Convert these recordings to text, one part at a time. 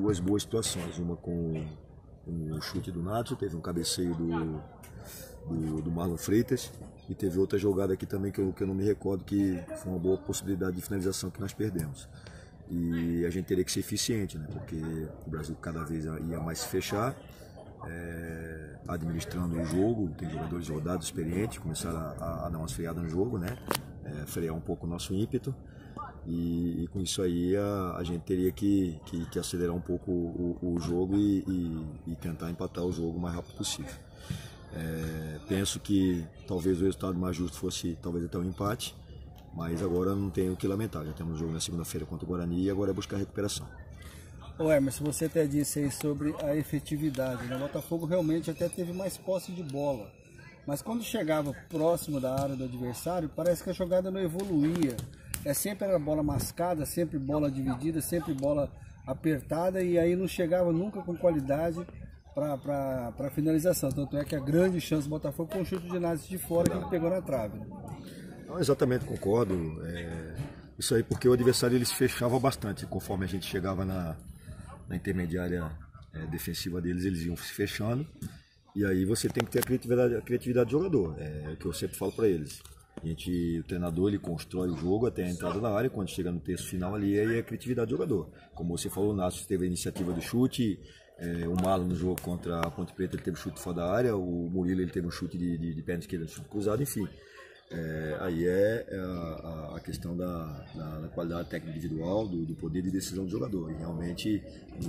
duas boas situações, uma com um chute do Nacho, teve um cabeceio do Marlon Freitas e teve outra jogada aqui também que eu não me recordo, que foi uma boa possibilidade de finalização que nós perdemos. E a gente teria que ser eficiente, né? Porque o Brasil cada vez ia mais se fechar, administrando o jogo, tem jogadores rodados, experientes, começaram a dar umas freadas no jogo, né? Frear um pouco o nosso ímpeto. E com isso aí a gente teria que acelerar um pouco o jogo e tentar empatar o jogo o mais rápido possível. Penso que talvez o resultado mais justo fosse talvez até um empate, mas agora não tenho o que lamentar. Já temos um jogo na segunda-feira contra o Guarani e agora é buscar recuperação. Mas você até disse aí sobre a efetividade, né? O Botafogo realmente até teve mais posse de bola, mas quando chegava próximo da área do adversário, parece que a jogada não evoluía. Sempre era bola mascada, sempre bola dividida, sempre bola apertada, e aí não chegava nunca com qualidade para finalização. Tanto é que a grande chance do Botafogo foi um chute de Nacho de fora que ele pegou na trave. Não, exatamente, concordo. Isso aí porque o adversário ele se fechava bastante. Conforme a gente chegava na intermediária defensiva deles, eles iam se fechando. E aí você tem que ter a criatividade do jogador. É o que eu sempre falo para eles. O treinador ele constrói o jogo até a entrada da área, quando chega no terço final ali é a criatividade do jogador. Como você falou, o Nacho teve a iniciativa do chute, o Malo no jogo contra a Ponte Preta ele teve chute fora da área, o Murilo ele teve um chute de perna esquerda, chute cruzado, enfim. Aí a questão da qualidade técnica individual, do poder de decisão do jogador. E realmente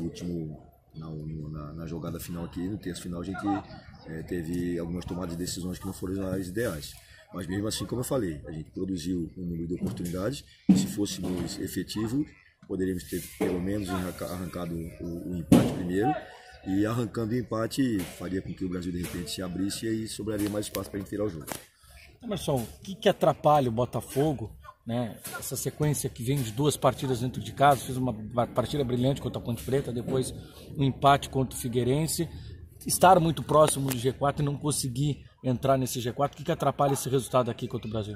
na jogada final aqui, no terço final, a gente teve algumas tomadas de decisões que não foram as ideais. Mas mesmo assim, como eu falei, a gente produziu um número de oportunidades e se fôssemos efetivos, poderíamos ter pelo menos arrancado o empate primeiro, e arrancando o empate faria com que o Brasil de repente se abrisse e aí sobraria mais espaço para a gente virar o jogo. Emerson, o que atrapalha o Botafogo, né? Essa sequência que vem de 2 partidas dentro de casa, fez uma partida brilhante contra a Ponte Preta, depois um empate contra o Figueirense, estar muito próximo do G4 e não conseguir entrar nesse G4, o que atrapalha esse resultado aqui contra o Brasil?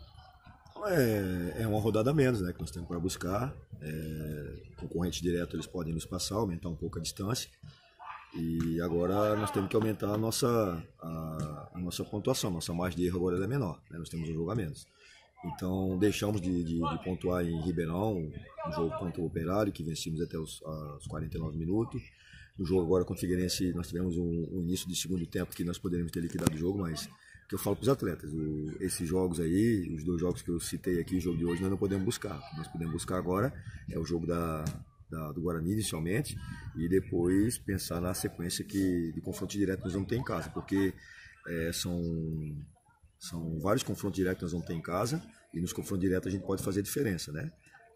É uma rodada a menos, né, que nós temos para buscar. Concorrentes diretos eles podem nos passar, aumentar um pouco a distância. E agora nós temos que aumentar a nossa pontuação. Nossa margem de erro agora é menor, né? Nós temos um jogo a menos. Então deixamos de pontuar em Ribeirão, um jogo contra o Operário, que vencemos até os 49 minutos. No jogo agora contra o Figueirense nós tivemos um início de segundo tempo que nós poderíamos ter liquidado o jogo, mas o que eu falo para os atletas, esses jogos aí, os 2 jogos que eu citei aqui, o jogo de hoje, nós não podemos buscar. O que nós podemos buscar agora é o jogo do Guarani inicialmente e depois pensar na sequência de confronto direto que nós vamos ter em casa, porque são vários confrontos diretos que nós vamos ter em casa e nos confrontos diretos a gente pode fazer diferença, né?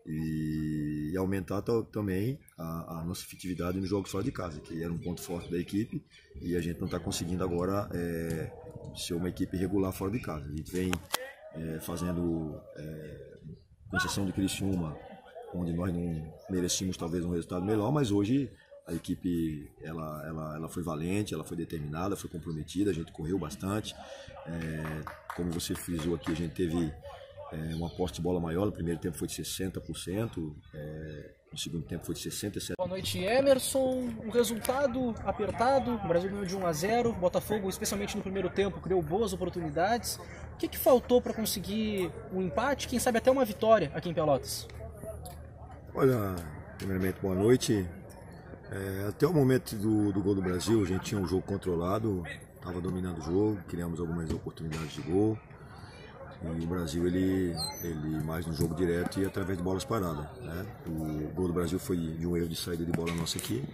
E aumentar também a nossa efetividade nos jogos fora de casa, que era um ponto forte da equipe e a gente não está conseguindo agora ser uma equipe regular fora de casa. A gente vem fazendo, com exceção de Criciúma, onde nós não merecíamos talvez um resultado melhor, mas hoje a equipe ela foi valente, ela foi determinada, foi comprometida, a gente correu bastante. Como você frisou aqui, a gente teve uma posse de bola maior, no primeiro tempo foi de 60%, no segundo tempo foi de 67%. Boa noite, Emerson. Um resultado apertado, o Brasil ganhou de 1-0, o Botafogo, especialmente no primeiro tempo, criou boas oportunidades. O que faltou para conseguir um empate, quem sabe até uma vitória aqui em Pelotas? Olha, primeiramente boa noite. Até o momento do gol do Brasil, a gente tinha um jogo controlado, estava dominando o jogo, criamos algumas oportunidades de gol. E o Brasil, ele mais no jogo direto e através de bolas paradas, né? O gol do Brasil foi de um erro de saída de bola nossa aqui.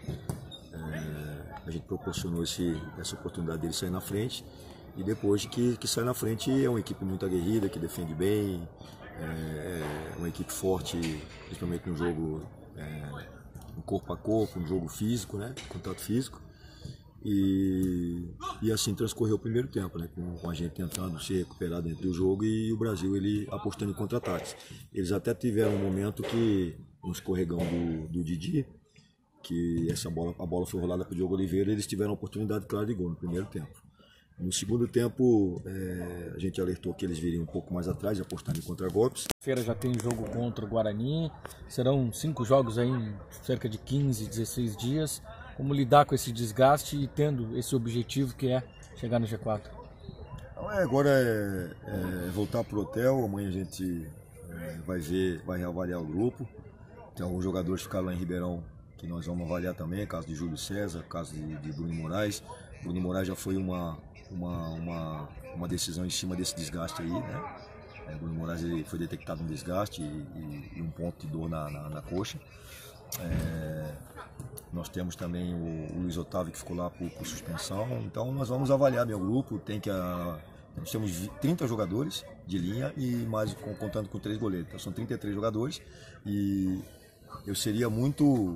A gente proporcionou essa oportunidade dele sair na frente. E depois que sai na frente, é uma equipe muito aguerrida, que defende bem. Uma equipe forte, principalmente no jogo no corpo a corpo, no jogo físico, né? Contato físico. E assim transcorreu o primeiro tempo, né? Com a gente tentando se recuperar dentro do jogo e o Brasil ele apostando em contra-ataques. Eles até tiveram um momento que um escorregão do Didi, que a bola foi rolada para o Diogo Oliveira, e eles tiveram a oportunidade clara de gol no primeiro tempo. No segundo tempo, a gente alertou que eles viriam um pouco mais atrás, apostando em contragolpes. Feira já tem jogo contra o Guarani, serão 5 jogos aí em cerca de 15, 16 dias. Como lidar com esse desgaste e tendo esse objetivo que é chegar no G4? Então, agora é voltar para o hotel, amanhã a gente vai reavaliar o grupo. Tem alguns jogadores que ficaram lá em Ribeirão que nós vamos avaliar também, caso de Júlio César, caso de Bruno Moraes. Bruno Moraes já foi uma decisão em cima desse desgaste aí, né? Bruno Moraes ele foi detectado um desgaste e um ponto de dor na coxa. Nós temos também o Luiz Otávio que ficou lá por suspensão. Então nós vamos avaliar meu grupo. Nós temos 30 jogadores de linha e mais contando com 3 goleiros. Então são 33 jogadores e eu seria muito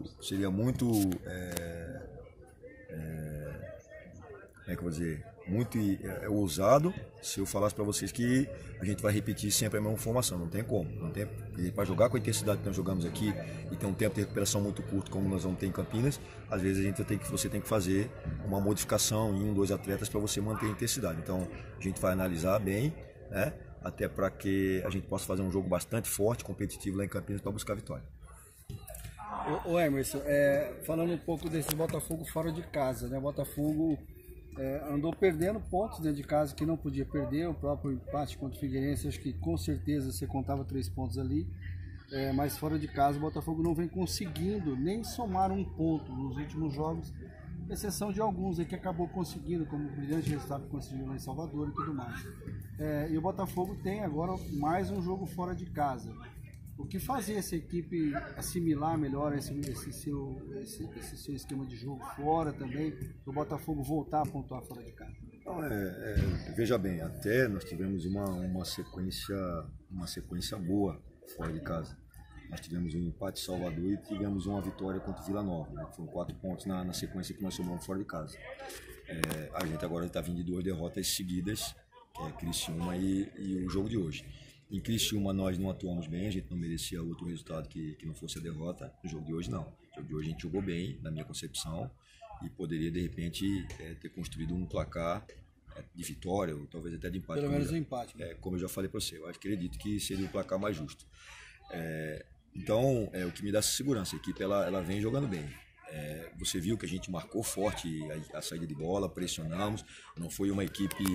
muito ousado se eu falasse para vocês que a gente vai repetir sempre a mesma formação. Não tem como. Para jogar com a intensidade que nós jogamos aqui e ter um tempo de recuperação muito curto como nós vamos ter em Campinas, às vezes você tem que fazer uma modificação em 1, 2 atletas para você manter a intensidade. Então a gente vai analisar bem, né? Até para que a gente possa fazer um jogo bastante forte, competitivo lá em Campinas para buscar a vitória. O Emerson, falando um pouco desse Botafogo fora de casa, né? O Botafogo andou perdendo pontos dentro de casa que não podia perder. O próprio empate contra o Figueirense, acho que com certeza você contava 3 pontos ali, mas fora de casa o Botafogo não vem conseguindo nem somar um ponto nos últimos jogos, exceção de alguns aí que acabou conseguindo, como o brilhante resultado que conseguiu lá em Salvador e tudo mais. E o Botafogo tem agora mais um jogo fora de casa. O que fazer essa equipe assimilar melhor esse seu esquema de jogo fora também, para o Botafogo voltar a pontuar fora de casa? Então, veja bem, até nós tivemos uma sequência boa fora de casa. Nós tivemos um empate em Salvador e tivemos uma vitória contra o Vila Nova, né? Foram 4 pontos na sequência que nós somamos fora de casa. A gente agora está vindo de 2 derrotas seguidas, que é Criciúma e o jogo de hoje. Em Criciúma nós não atuamos bem, a gente não merecia outro resultado que não fosse a derrota. No jogo de hoje não. No jogo de hoje a gente jogou bem, na minha concepção, e poderia de repente ter construído um placar de vitória, ou talvez até de empate. Pelo menos um empate. Né? Como eu já falei para você, eu acredito que seria um placar mais justo. Então, o que me dá essa segurança, a equipe ela vem jogando bem. Você viu que a gente marcou forte a saída de bola, pressionamos, não foi uma equipe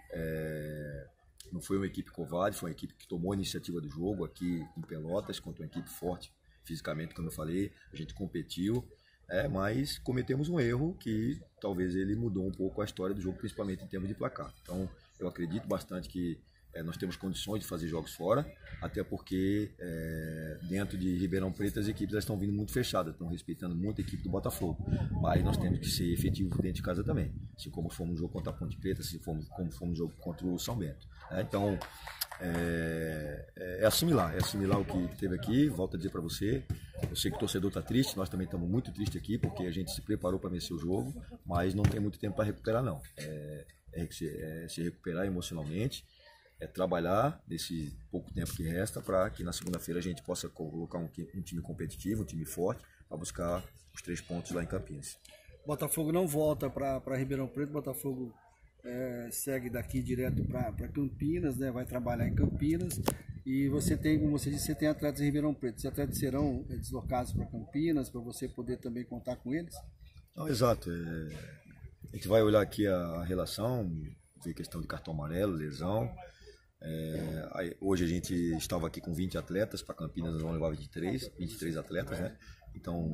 covarde, foi uma equipe que tomou a iniciativa do jogo aqui em Pelotas, contra uma equipe forte fisicamente, como eu falei, a gente competiu, mas cometemos um erro que talvez ele mudou um pouco a história do jogo, principalmente em termos de placar. Então, eu acredito bastante que nós temos condições de fazer jogos fora, até porque dentro de Ribeirão Preto as equipes estão vindo muito fechadas, estão respeitando muito a equipe do Botafogo, mas nós temos que ser efetivos dentro de casa também, assim como fomos no jogo contra a Ponte Preta, assim como fomos no jogo contra o São Bento. Então, assimilar o que teve aqui. Volto a dizer para você, eu sei que o torcedor está triste, nós também estamos muito tristes aqui, porque a gente se preparou para vencer o jogo, mas não tem muito tempo para recuperar não. Se recuperar emocionalmente, trabalhar nesse pouco tempo que resta para que na segunda-feira a gente possa colocar um time competitivo, um time forte, para buscar os 3 pontos lá em Campinas. Botafogo não volta para Ribeirão Preto, Botafogo segue daqui direto para Campinas, né? Vai trabalhar em Campinas, e você tem, como você disse, você tem atletas em Ribeirão Preto. Esses atletas serão deslocados para Campinas, para você poder também contar com eles? Não, exato. A gente vai olhar aqui a relação, ver questão de cartão amarelo, lesão. Hoje a gente estava aqui com 20 atletas, para Campinas nós vamos levar 23 atletas, né? Então,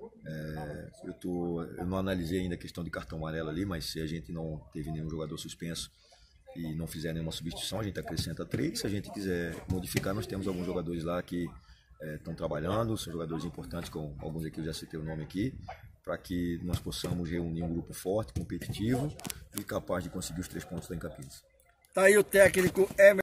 eu não analisei ainda a questão de cartão amarelo ali, mas se a gente não teve nenhum jogador suspenso e não fizer nenhuma substituição, a gente acrescenta 3. Se a gente quiser modificar, nós temos alguns jogadores lá que estão trabalhando, são jogadores importantes, com alguns aqui eu já citei o nome aqui, para que nós possamos reunir um grupo forte, competitivo e capaz de conseguir os 3 pontos lá em Campinas. Tá aí o técnico Emerson.